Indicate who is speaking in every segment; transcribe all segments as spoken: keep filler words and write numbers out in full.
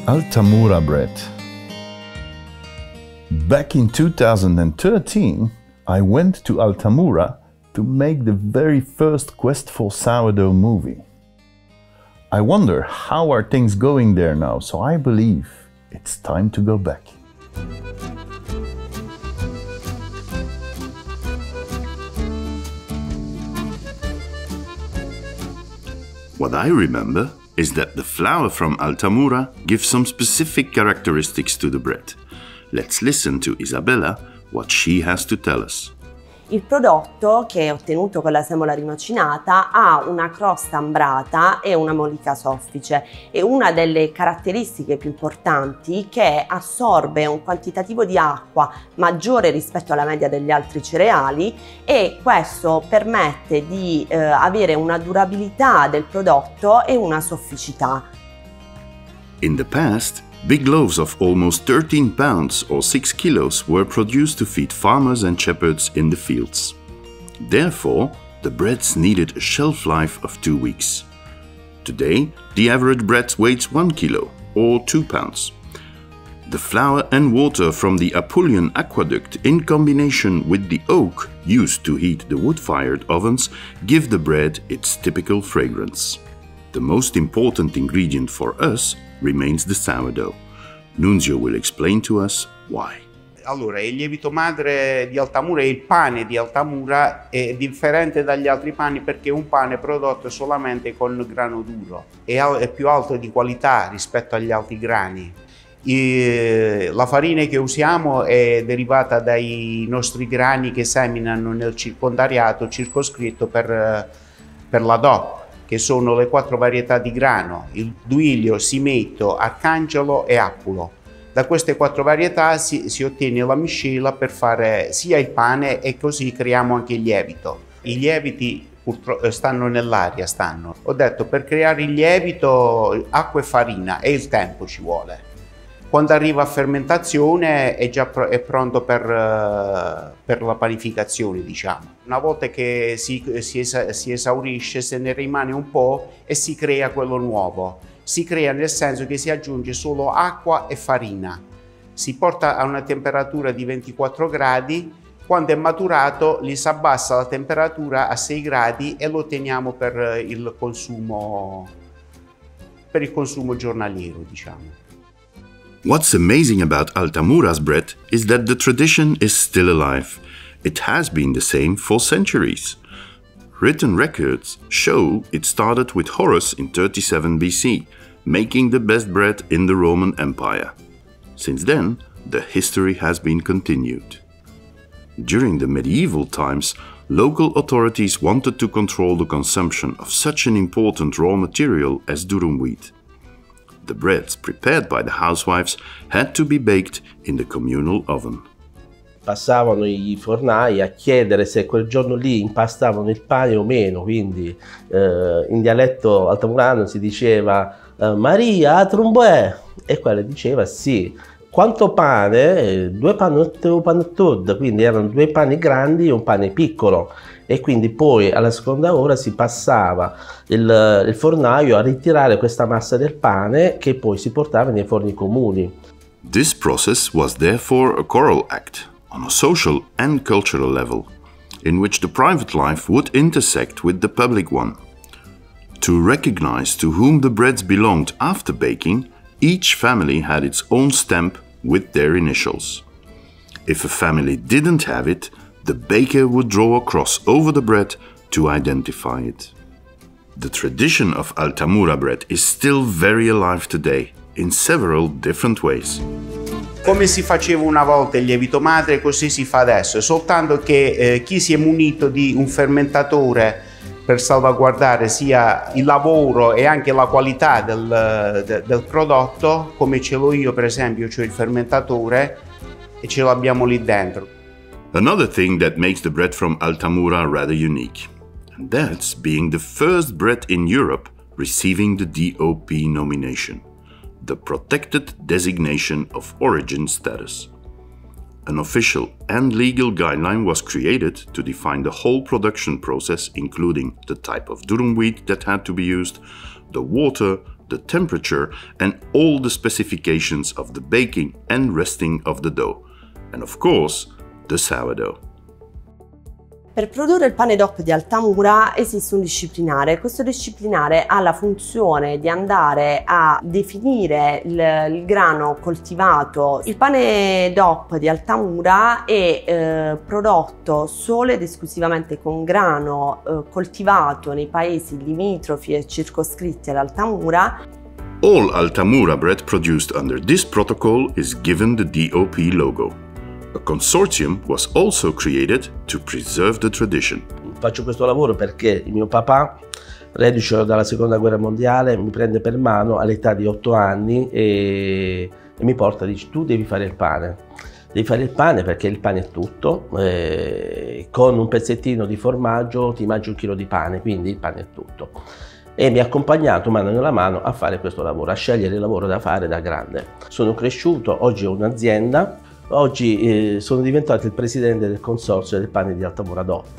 Speaker 1: Altamura bread. Back in two thousand thirteen, I went to Altamura to make the very first Quest for Sourdough movie. I wonder how are things going there now, so I believe it's time to go back.
Speaker 2: What I remember is that the flour from Altamura gives some specific characteristics to the bread. Let's listen to Isabella what she has to tell us.
Speaker 3: Il prodotto, che è ottenuto con la semola rimacinata, ha una crosta ambrata e una mollica soffice, e una delle caratteristiche più importanti che assorbe un quantitativo di acqua maggiore rispetto alla media degli altri cereali, e questo permette di eh, avere una durabilità del prodotto e una sofficità.
Speaker 2: In the past, big loaves of almost thirteen pounds or six kilos were produced to feed farmers and shepherds in the fields. Therefore, the breads needed a shelf life of two weeks. Today, the average bread weighs one kilo or two pounds. The flour and water from the Apulian aqueduct in combination with the oak used to heat the wood-fired ovens give the bread its typical fragrance. The most important ingredient for us remains the sourdough. Nunzio will explain to us why.
Speaker 4: Allora, il lievito madre di Altamura e il pane di Altamura è differente dagli altri pani perché è un pane prodotto solamente con grano duro, è più alto di qualità rispetto agli altri grani. E la farina che usiamo è derivata dai nostri grani che seminano nel circondariato circoscritto per, per la D O P, che sono le quattro varietà di grano: il duilio, simetto, arcangelo e appulo. Da queste quattro varietà si, si ottiene la miscela per fare sia il pane, e così creiamo anche il lievito. I lieviti purtroppo stanno nell'aria, stanno. Ho detto, per creare il lievito acqua e farina, e il tempo ci vuole. Quando arriva a fermentazione è già pr è pronto per, uh, per la panificazione, diciamo. Una volta che si, si, esa si esaurisce, se ne rimane un po' e si crea quello nuovo. Si crea nel senso che si aggiunge solo acqua e farina. Si porta a una temperatura di ventiquattro gradi, quando è maturato li si abbassa la temperatura a sei gradi e lo teniamo per il consumo, per il consumo giornaliero, diciamo.
Speaker 2: What's amazing about Altamura's bread is that the tradition is still alive. It has been the same for centuries. Written records show it started with Horus in thirty-seven B C, making the best bread in the Roman Empire. Since then, the history has been continued. During the medieval times, local authorities wanted to control the consumption of such an important raw material as durum wheat. The breads prepared by the housewives had to be baked in the communal oven.
Speaker 5: Passavano i fornai a chiedere se quel giorno lì impastavano il pane o meno, quindi eh, in dialetto altamurano si diceva eh, Maria, trumbuè, e quella diceva sì. Quanto pane? Due panotte o panettod, quindi erano due pani grandi e un pane piccolo, e quindi poi alla seconda ora si passava il, il fornaio a ritirare questa massa del pane che poi si portava nei forni comuni.
Speaker 2: This process was therefore a choral act on a social and cultural level, in which the private life would intersect with the public one. To recognize to whom the breads belonged after baking, each family had its own stamp with their initials. If a family didn't have it, the baker would draw a cross over the bread to identify it. The tradition of Altamura bread is still very alive today, in several different ways.
Speaker 4: Come si faceva una volta il lievito madre, così si fa adesso, soltanto che eh, chi si è munito di un fermentatore per salvaguardare sia il lavoro e anche la qualità del, de, del prodotto, come ce l'ho io per esempio, cioè il fermentatore, e ce l'abbiamo lì dentro.
Speaker 2: Another thing that makes the bread from Altamura rather unique, and that's being the first bread in Europe receiving the D O P nomination, the Protected Designation of Origin status. An official and legal guideline was created to define the whole production process, including the type of durum wheat that had to be used, the water, the temperature, and all the specifications of the baking and resting of the dough. And of course, the sourdough.
Speaker 3: Per produrre il pane D O P di Altamura esiste un disciplinare. Questo disciplinare ha la funzione di andare a definire il, il grano coltivato. Il pane D O P di Altamura è eh, prodotto solo ed esclusivamente con grano eh, coltivato nei paesi limitrofi e circoscritti ad Altamura.
Speaker 2: All Altamura bread produced under this protocol is given the D O P logo. A consortium was also created to preserve the tradition.
Speaker 5: Faccio questo lavoro perché il mio papà, reduce dalla seconda guerra mondiale, mi prende per mano all'età di otto anni e, e mi porta e dice: tu devi fare il pane. Devi fare il pane perché il pane è tutto, eh, con un pezzettino di formaggio ti mangi un chilo di pane, quindi il pane è tutto. E mi ha accompagnato mano nella mano a fare questo lavoro, a scegliere il lavoro da fare da grande. Sono cresciuto, oggi ho un'azienda. Oggi eh, sono diventato il presidente del consorzio del pane di Altamura D O P.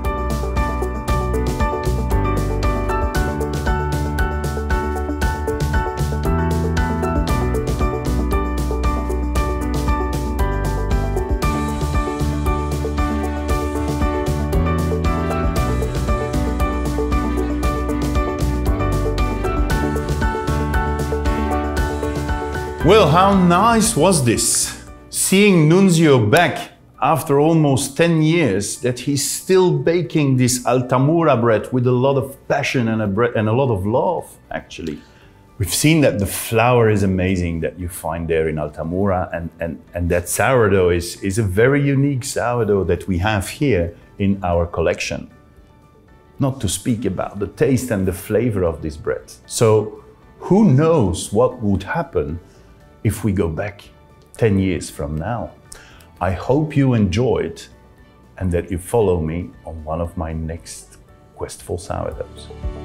Speaker 1: Well, how nice was this? Seeing Nunzio back after almost ten years, that he's still baking this Altamura bread with a lot of passion and a, bread, and a lot of love, actually. We've seen that the flour is amazing that you find there in Altamura, and, and, and that sourdough is, is a very unique sourdough that we have here in our collection. Not to speak about the taste and the flavor of this bread. So who knows what would happen if we go back ten years from now. I hope you enjoyed and that you follow me on one of my next Quest for Sourdoughs.